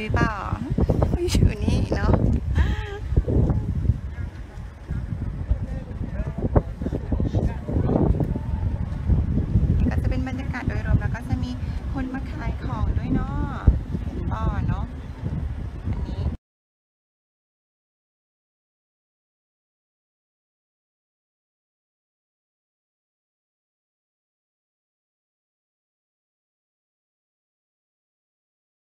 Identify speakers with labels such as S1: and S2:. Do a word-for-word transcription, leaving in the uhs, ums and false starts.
S1: รือเปล่าอยู่นี่เนาะก็จะเป็นบรรยากาศโดยรวมแล้วก็จะมีคนมาขายของด้วยเนาะป่อเนาะ